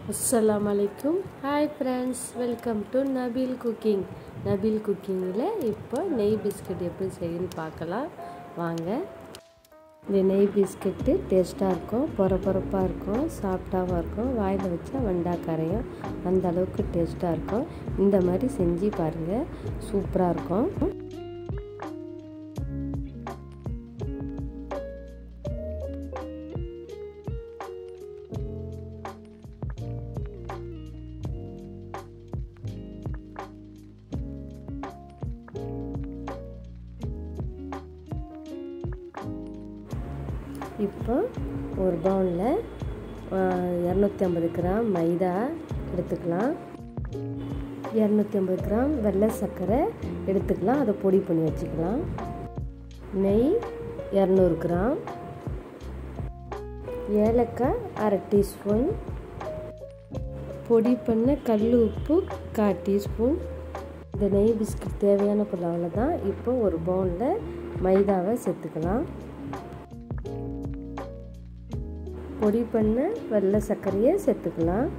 Assalamualaikum. Hi friends, welcome to Nabeel cooking. Nabeel cooking இப்போ நெய் biscuit எப்படி செய்யணும்னு பார்க்கலாம் வாங்க. இந்த நெய் பிஸ்கட் டேஸ்ட்டாக இருக்கும், பொறப்பொறப்பாக இருக்கும், சாஃப்டாகவும் இருக்கும், வாயில் வச்சா வண்டா கரையும், அந்த அளவுக்கு டேஸ்ட்டாக இருக்கும். இந்த மாதிரி செஞ்சு பாருங்கள், சூப்பராக இருக்கும். இப்போ ஒரு பவுலில் 250 கிராம் மைதா எடுத்துக்கலாம், 250 கிராம் வெள்ளை சர்க்கரை எடுத்துக்கலாம், அதை பொடி பண்ணி வச்சுக்கலாம். நெய் 200 கிராம், ஏலக்காய் 1/2 டீஸ்பூன், பொடி பண்ண கல் உப்பு 1/4 டீஸ்பூன். இந்த நெய் பிஸ்கட் தேவையான பொருள் அவ்வளோதான். இப்போ ஒரு பவுலில் மைதாவை சேர்த்துக்கலாம், பொடி பண்ண வெள்ளை சர்க்கரையை சேர்த்துக்கலாம்,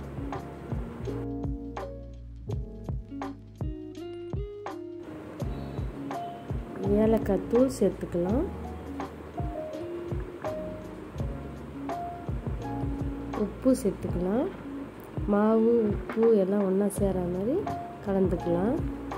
ஏலக்காய் தூள் சேர்த்துக்கலாம், உப்பு சேர்த்துக்கலாம். மாவு உப்பு எல்லாம் ஒன்றா சேர மாதிரி கலந்துக்கலாம்.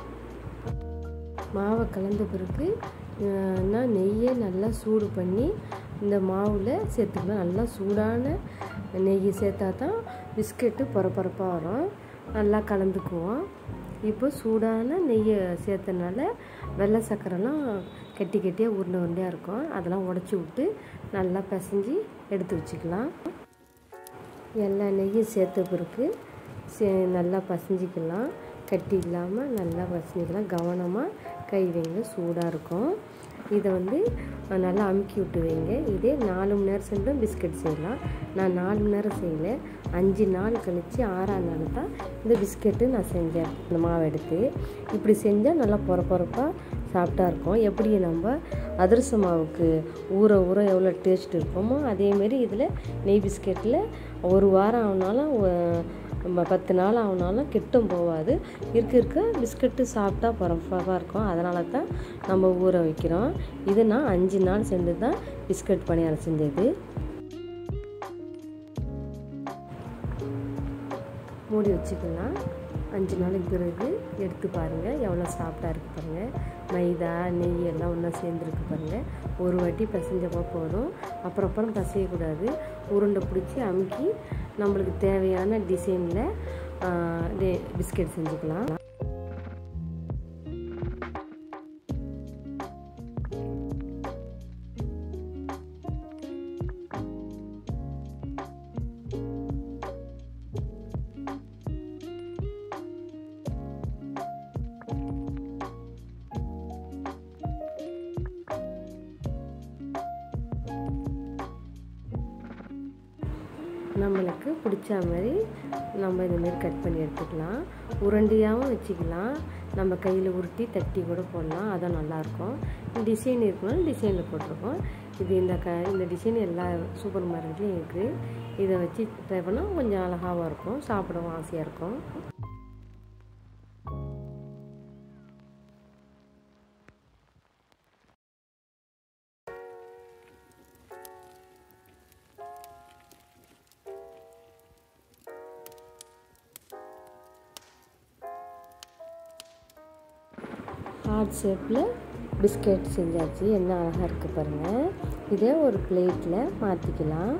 மாவை கலந்த பிறகு நெய்யை நல்லா சூடு பண்ணி இந்த மாவில் சேர்த்துக்கலாம். நல்லா சூடான நெய் சேர்த்தா தான் பிஸ்கெட்டு பொறப்பொறப்பாக வரும். நல்லா கலந்துக்குவோம். இப்போ சூடான நெய்யை சேர்த்தனால வெள்ளை சர்க்கரைலாம் கெட்டி கெட்டியாக உருண்டை உருண்டையாக இருக்கும். அதெல்லாம் உடச்சி விட்டு நல்லா பிசைஞ்சு எடுத்து வச்சுக்கலாம். எல்லா நெய்யும் சேர்த்த பிறகு நல்லா பசைஞ்சிக்கலாம். கட்டி இல்லாமல் நல்லா பசைஞ்சிக்கலாம். கவனமாக கை வைங்க, சூடாக இருக்கும். இதை நல்லா அமுக்கி விட்டு வைங்க. இதே 4 மணி நேரம் செஞ்சும் பிஸ்கட் செய்யலாம். நான் 4 மணி நேரம் செய்யலை, 5 நாள் கழித்து 6ஆம் நாள் தான் இந்த பிஸ்கெட்டு நான் செஞ்சேன். இந்த மாவு எடுத்து இப்படி செஞ்சால் நல்லா பொறப்பொறப்பாக சாஃப்டாக இருக்கும். எப்படி நம்ம அதிரச மாவுக்கு ஊற ஊற எவ்வளோ டேஸ்ட் இருக்குமோ அதேமாரி இதில் நெய் பிஸ்கெட்டில் 1 வாரம் ஆனாலும் 10 நாள் ஆனாலும் கெட்டும் போகாது. இருக்க பிஸ்கட்டு சாப்பிட்டா பொறப்பாக இருக்கும். அதனால தான் நம்ம ஊற வைக்கிறோம். இது நான் 5 நாள் செஞ்சு தான் பிஸ்கட் பணியாரம் செஞ்சது. மூடி வச்சுக்கலாம். 5 நாளைக்கு பிறகு எடுத்து பாருங்கள், எவ்வளோ சாஃப்டாக இருக்குது பாருங்கள். மைதா நெய் எல்லாம் ஒன்றா சேர்ந்துருக்கு பாருங்கள். ஒரு வாட்டி பிசைஞ்சப்போ போதும், அப்புறம் பிசையக்கூடாது. உருண்டை பிடிச்சி அமுக்கி நம்மளுக்கு தேவையான டிசைனில் பிஸ்கெட் செஞ்சுக்கலாம். நம்மளுக்கு பிடிச்ச மாதிரி நம்ம இதுமாரி கட் பண்ணி எடுத்துக்கலாம். உருண்டையாகவும் வச்சுக்கலாம், நம்ம கையில் உருட்டி தட்டி கூட போடலாம், அதான் நல்லாயிருக்கும். டிசைன் இருக்கணும், டிசைனில் போட்டிருக்கோம். இது இந்த டிசைன் எல்லா சூப்பர் மார்க்கெட்லேயும் இருக்குது. இதை வச்சு ட்ரை பண்ணால் கொஞ்சம் அழகாகவும் இருக்கும், சாப்பிடவும் ஆசையாக இருக்கும். ஹார்ட் ஷேப்பில் பிஸ்கெட் செஞ்சாச்சு. என்ன அழகாக இருக்குது பாருங்கள். இதை ஒரு பிளேட்டில் மாற்றிக்கலாம்.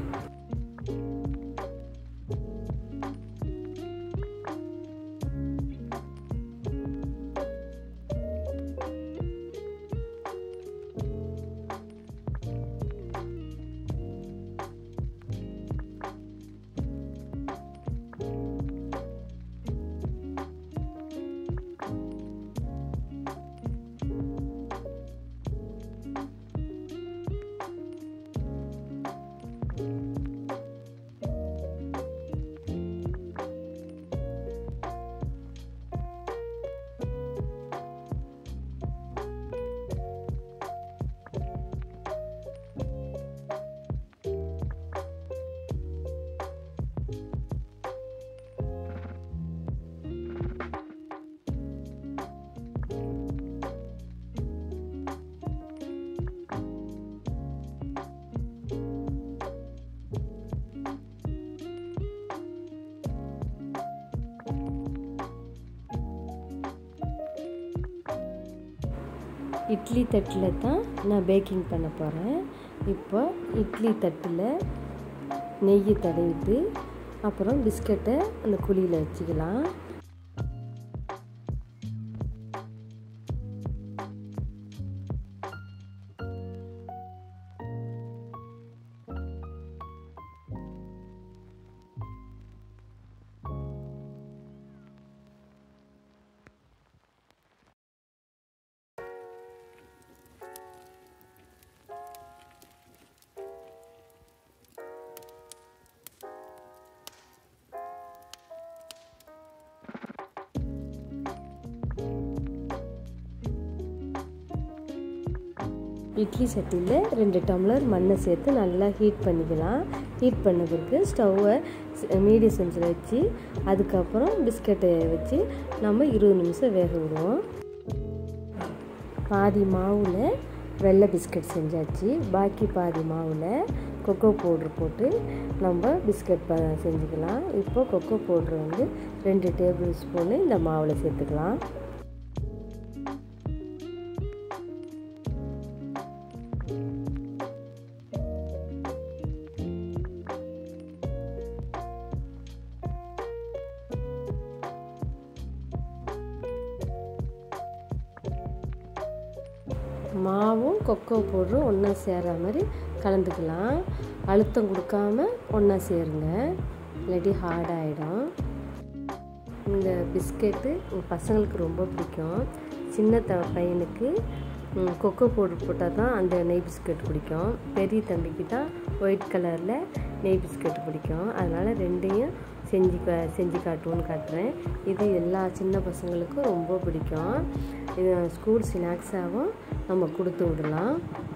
இட்லி தட்டில் தான் நான் பேக்கிங் பண்ண போகிறேன். இப்போ இட்லி தட்டில் நெய் தடவிட்டு அப்புறம் பிஸ்கட்டை அந்த குழியில் வச்சுக்கலாம். இட்லி சட்டியில் 2 டம்ளர் மண்ணை சேர்த்து நல்லா ஹீட் பண்ணிக்கலாம். ஹீட் பண்ண பிறகு ஸ்டவ்வை மீடியம் செஞ்சில் வச்சு அதுக்கப்புறம் பிஸ்கட்டை வச்சு நம்ம 20 நிமிஷம் வேக விடுவோம். பாதி மாவில் வெள்ளை பிஸ்கட் செஞ்சாச்சு. பாக்கி பாதி மாவில் கொக்கோ பவுட்ரு போட்டு நம்ம பிஸ்கட் செஞ்சுக்கலாம். இப்போ கொக்கோ பவுட்ரு வந்து 2 டேபிள் ஸ்பூனு இந்த மாவில் சேர்த்துக்கலாம். மாவும் கொக்கோ பவுடரும் ஒன்றா சேர்கிற மாதிரி கலந்துக்கலாம். அழுத்தம் கொடுக்காம ஒன்றா சேருங்க, இல்லாட்டி ஹார்டாகிடும். இந்த பிஸ்கெட்டு பசங்களுக்கு ரொம்ப பிடிக்கும். சின்ன பையனுக்கு கொக்கோ பவுடர் போட்டால் தான் அந்த நெய் பிஸ்கட் பிடிக்கும். பெரிய தம்பிக்கு தான் ஒயிட் கலரில் நெய் பிஸ்கட் பிடிக்கும். அதனால் ரெண்டையும் செஞ்சு காட்டுவோன்னு காட்டுறேன். இது எல்லா சின்ன பசங்களுக்கும் ரொம்ப பிடிக்கும். இது ஸ்கூல் ஸ்நாக்ஸாகவும் நம்ம கொடுத்து விடலாம்.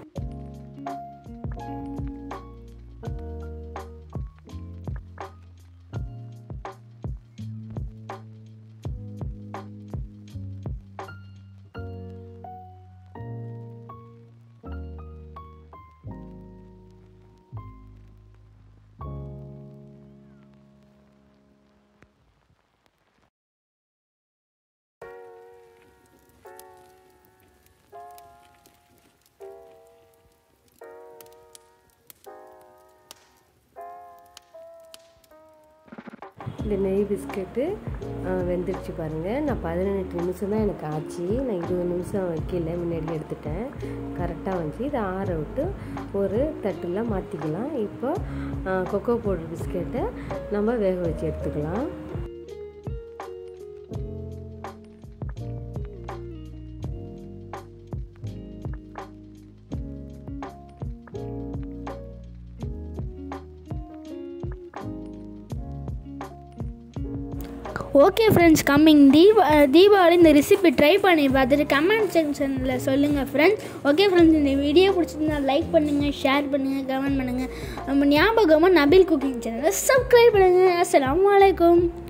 இந்த நெய் பிஸ்கெட்டு வெந்துடுச்சு பாருங்கள். நான் 18 நிமிஷம் தான் எனக்கு ஆச்சு. நான் 20 நிமிஷம் வைக்கல, முன்னாடி எடுத்துட்டேன். கரெக்டாக வந்துச்சு. இதை ஆற விட்டு ஒரு தட்டில் மாற்றிக்கலாம். இப்போ கொக்கோ பவுடர் பிஸ்கெட்டை நம்ம வேக வச்சு எடுத்துக்கலாம். ஓகே ஃப்ரெண்ட்ஸ், கம்மிங் தீபாவளி இந்த ரெசிபி ட்ரை பண்ணி பார்த்துட்டு கமெண்ட் செக்ஷனில் சொல்லுங்கள் ஃப்ரெண்ட்ஸ். ஓகே ஃப்ரெண்ட்ஸ், இந்த வீடியோ பிடிச்சிருந்தா லைக் பண்ணுங்கள், ஷேர் பண்ணுங்கள், கமெண்ட் பண்ணுங்கள். நம்ம ஞாபகமாக நபீல் குக்கிங் சேனலை சப்ஸ்கிரைப் பண்ணுங்கள். அஸ்ஸலாமு அலைக்கும்.